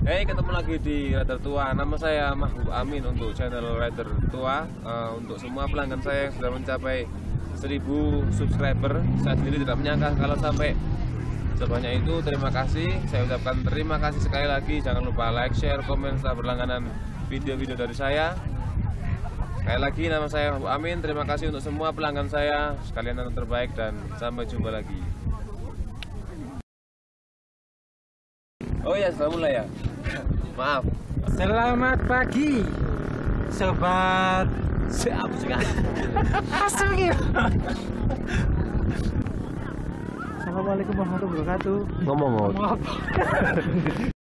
Hey, ketemu lagi di Rider Tua. Nama saya Mahbub Amin untuk channel Rider Tua. Untuk semua pelanggan saya yang sudah mencapai 1000 subscriber, saya sendiri tidak menyangka kalau sampai sebanyak itu. Terima kasih. Saya ucapkan terima kasih sekali lagi. Jangan lupa like, share, komen serta berlangganan video-video dari saya. Sekali lagi nama saya Mahbub Amin. Terima kasih untuk semua pelanggan saya. Sekalian yang terbaik dan sampai jumpa lagi. Oh ya, sudah mulai ya. Maaf. Selamat pagi, sobat. Siap sekali. Asik. Assalamualaikum warahmatullahi wabarakatuh. Ngomong. Ngomong apa?